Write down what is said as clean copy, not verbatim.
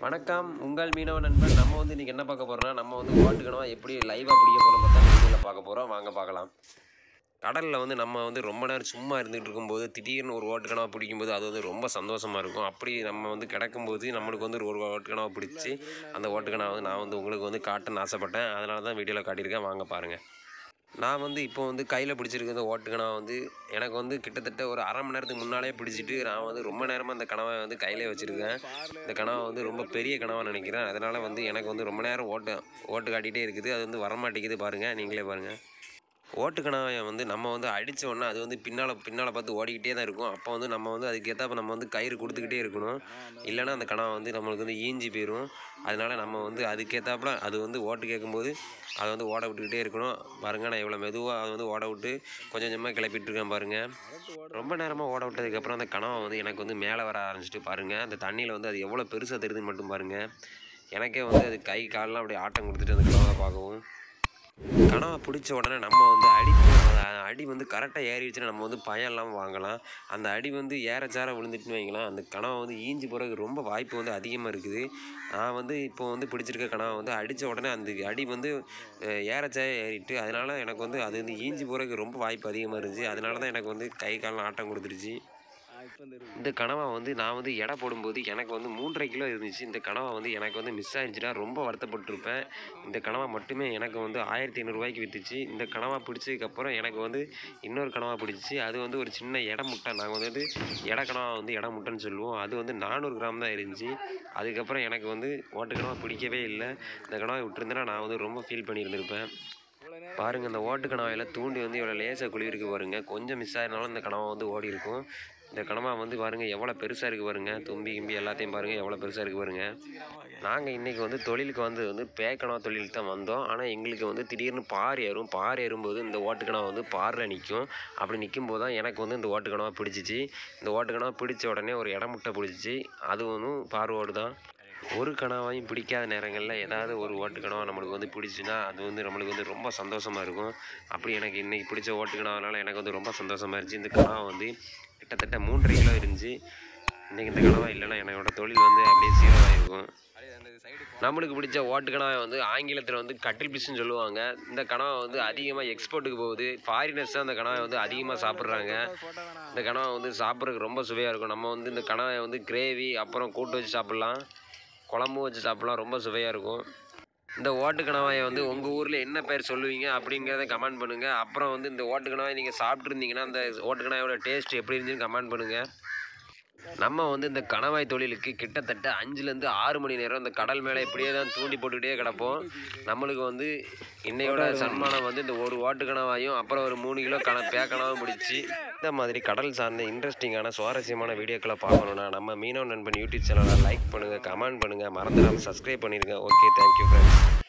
வணக்கம், உங்கள் மீனவ நண்பன். நம்ம வந்து இன்றைக்கி என்ன பார்க்க போகிறோம்னா, நம்ம வந்து ஓட்டுக்கணவா எப்படி லைவாக பிடிக்க போகிறோம் பார்த்தா வீடியோவில் பார்க்க போகிறோம். வாங்க பார்க்கலாம். கடலில் வந்து நம்ம வந்து ரொம்ப நேரம் சும்மா இருந்துகிட்டு இருக்கும்போது திடீர்னு ஒரு ஓட்டுக்கணவா பிடிக்கும்போது அது வந்து ரொம்ப சந்தோஷமாக இருக்கும். அப்படி நம்ம வந்து கிடக்கும்போது நம்மளுக்கு வந்து ஒரு ஓட்டுக்கணவா பிடிச்சி அந்த ஓட்டுக்கணவா வந்து நான் வந்து உங்களுக்கு வந்து காட்டணும்னு ஆசைப்பட்டேன். அதனால தான் வீடியோவில் காட்டியிருக்கேன். வாங்க பாருங்கள். நான் வந்து இப்போ வந்து கையில் பிடிச்சிருக்க இந்த ஓட்டுக்கணவா வந்து எனக்கு வந்து கிட்டத்தட்ட ஒரு அரை மணி நேரத்துக்கு முன்னாலே பிடிச்சிட்டு நான் வந்து ரொம்ப நேரமாக இந்த கனவை வந்து கையிலே வச்சுருக்கேன். இந்த கனவை வந்து ரொம்ப பெரிய கனவாக நினைக்கிறேன். அதனால் வந்து எனக்கு வந்து ரொம்ப நேரம் ஓட்டு காட்டிகிட்டே இருக்குது. அது வந்து வரமாட்டேங்குது. பாருங்கள், நீங்களே பாருங்கள். ஓட்டுக்கணவாயை வந்து நம்ம வந்து அடித்த உடனே அது வந்து பின்னால் பார்த்து ஓடிக்கிட்டே தான் இருக்கும். அப்போ வந்து நம்ம வந்து அதுக்கேற்றப்ப நம்ம வந்து கயிறு கொடுத்துக்கிட்டே இருக்கணும். இல்லைன்னா அந்த கனவை வந்து நம்மளுக்கு வந்து ஈஞ்சி போயிடும். அதனால் நம்ம வந்து அதுக்கேற்றாப்புல அது வந்து ஓட்டு கேட்கும்போது அதை வந்து ஓட விட்டுக்கிட்டே இருக்கணும். பாருங்கள், நான் எவ்வளோ மெதுவாக அதை வந்து ஓட விட்டு கொஞ்சம் கொஞ்சமாக கிளப்பிட்டுருக்கேன் பாருங்கள். ரொம்ப நேரமாக ஓட விட்டதுக்கப்புறம் அந்த கனவை வந்து எனக்கு வந்து மேலே வர ஆரம்பிச்சிட்டு பாருங்கள். அந்த தண்ணியில் வந்து அது எவ்வளோ பெருசாக தெரியுதுன்னு மட்டும் பாருங்கள். எனக்கே வந்து அது கை காலெலாம் அப்படியே ஆட்டம் கொடுத்துட்டு அந்த கனவை பார்க்கவும். கனவை பிடிச்ச உடனே நம்ம வந்து அடி வந்து கரெக்டாக ஏறிடுச்சுன்னா நம்ம வந்து பயம் இல்லாமல் வாங்கலாம். அந்த அடி வந்து ஏறச்சார விழுந்துட்டுன்னு வைங்களேன், அந்த கனவை வந்து ஈஞ்சி போகிறதுக்கு ரொம்ப வாய்ப்பு வந்து அதிகமாக இருக்குது. நான் வந்து இப்போ வந்து பிடிச்சிருக்க கனவை வந்து அடித்த உடனே அந்த அடி வந்து ஏறச்சாய ஏறிட்டு, அதனால் எனக்கு வந்து அது வந்து ஈஞ்சி போகிறதுக்கு ரொம்ப வாய்ப்பு அதிகமாக இருந்துச்சு. அதனால தான் எனக்கு வந்து கை காலெலாம் ஆட்டம் கொடுத்துருச்சு. இந்த கனவா வந்து நான் வந்து எடை போடும்போது எனக்கு வந்து 3.5 கிலோ இருந்துச்சு. இந்த கனவா வந்து எனக்கு வந்து மிஸ் ஆகிடுச்சுன்னா ரொம்ப வருத்தப்பட்டிருப்பேன். இந்த கனவா மட்டுமே எனக்கு வந்து 1500 விற்றுச்சு. இந்த கனவா பிடிச்சதுக்கப்புறம் எனக்கு வந்து இன்னொரு கனவா பிடிச்சிச்சு. அது வந்து ஒரு சின்ன எடை முட்டை. நாங்கள் வந்து எடை கனவா வந்து எடை முட்டைன்னு சொல்லுவோம். அது வந்து 400 கிராம் தான் இருந்துச்சு. அதுக்கப்புறம் எனக்கு வந்து ஓட்டுக்கனவா பிடிக்கவே இல்லை. இந்த கனவா விட்டுருந்தேன்னா நான் வந்து ரொம்ப ஃபீல் பண்ணியிருந்திருப்பேன். பாருங்கள், இந்த ஓட்டு கனவாயில் தூண்டி வந்து எவ்வளோ லேசாக குழியிருக்கு பாருங்கள். கொஞ்சம் மிஸ் ஆகிருந்தாலும் இந்த கனவா வந்து ஓடி இருக்கும். இந்த கனவா வந்து பாருங்கள் எவ்வளோ பெருசாக இருக்குது பாருங்கள். தும்பி கிம்பி எல்லாத்தையும் பாருங்கள் எவ்வளோ பெருசாக இருக்குது பாருங்கள். நாங்கள் இன்றைக்கி வந்து தொழிலுக்கு வந்து பேக்கணவா தொழிலுக்கு தான் வந்தோம். ஆனால் எங்களுக்கு வந்து திடீர்னு பார் ஏறும்போது இந்த ஓட்டுக்கணவா வந்து பாரில் நிற்கும். அப்படி நிற்கும்போது தான் எனக்கு வந்து இந்த ஓட்டுக்கணவா பிடிச்சிச்சு. இந்த ஓட்டுக்கணவா பிடிச்ச உடனே ஒரு இடமுட்டை பிடிச்சிச்சு. அது ஒன்றும் பார்வோடு தான். ஒரு கனவாயும் பிடிக்காத நேரங்களில் ஏதாவது ஒரு ஓட்டுக்கணவா நம்மளுக்கு வந்து பிடிச்சுன்னா அது வந்து நம்மளுக்கு வந்து ரொம்ப சந்தோஷமாக இருக்கும். அப்படி எனக்கு இன்றைக்கி பிடிச்ச ஓட்டுக்கணவானால எனக்கு வந்து ரொம்ப சந்தோஷமாக இருந்துச்சு. இந்த கனவா வந்து கிட்டத்தட்ட 3.5 கிலோ இருந்துச்சு. இன்றைக்கி இந்த கனவா இல்லைன்னா என்னோடய தொழில் வந்து அப்படியே சீரோவாக இருக்கும். நம்மளுக்கு பிடிச்ச ஓட்டுக்கணவா வந்து ஆங்கிலத்தில் வந்து கட்டில்ஃபிஷ்னு சொல்லுவாங்க. இந்த கனவா வந்து அதிகமாக எக்ஸ்போர்ட்டுக்கு போகுது. ஃபாரினர்ஸ் தான் இந்த கனவா வந்து அதிகமாக சாப்பிட்றாங்க. இந்த கனவா வந்து சாப்பிட்றதுக்கு ரொம்ப சுவையாக இருக்கும். நம்ம வந்து இந்த கனவை வந்து கிரேவி அப்புறம் கூட்டு வச்சு சாப்பிட்லாம், குழம்பு வச்சு சாப்பிட்லாம். ரொம்ப சுவையாக இருக்கும். இந்த ஓட்டுக்கணவாயை வந்து உங்கள் ஊரில் என்ன பேர் சொல்லுவீங்க அப்படிங்கிறத கமெண்ட் பண்ணுங்கள். அப்புறம் வந்து இந்த ஓட்டுக்கணவாயை நீங்கள் சாப்பிட்ருந்தீங்கன்னா அந்த ஓட்டுக்கணவாயோட டேஸ்ட் எப்படி இருந்துச்சுன்னு கமெண்ட் பண்ணுங்கள். நம்ம வந்து இந்த கணவாய் தொழிலுக்கு கிட்டத்தட்ட 5லேருந்து 6 மணி நேரம் இந்த கடல் மேலே இப்படியே தான் தூண்டி போட்டுக்கிட்டே கிடப்போம். நம்மளுக்கு வந்து இன்னையோட சன்மானம் வந்து இந்த ஒரு ஓட்டுக்கணவாயும் அப்புறம் ஒரு 3 கிலோ பேக்கணவாயும் பிடிச்சி. இந்த மாதிரி கடல் சார்ந்த இன்ட்ரெஸ்டிங்கான சுவாரஸ்யமான வீடியோக்களை பார்க்கணுன்னா நம்ம மீனவ நண்பன் யூடியூப் சேனலை லைக் பண்ணுங்கள், கமெண்ட் பண்ணுங்கள், மறந்துடாமல் சப்ஸ்கிரைப் பண்ணிடுங்க. Okay, thank you friends.